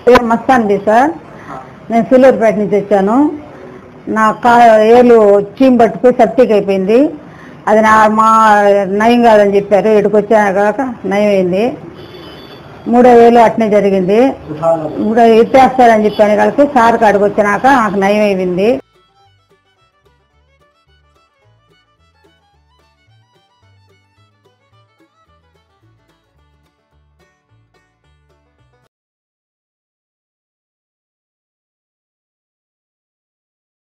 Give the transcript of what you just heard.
పేరు మస్తాన్ది సార్. నేను సూలూరుపేట నుంచి వచ్చాను. నా ఏలు చీమ్ పట్టుకుని సెప్టిక్ అయిపోయింది. అది మా నయం కాదని చెప్పారు. ఇక్కడికి వచ్చాక నయం అయింది. 3వ ఏలు అట్నే జరిగింది. 3వ ఎత్తేస్తారని చెప్పాను. కలిసి సార్ కాడికి వచ్చినాక నాకు నయం అయింది.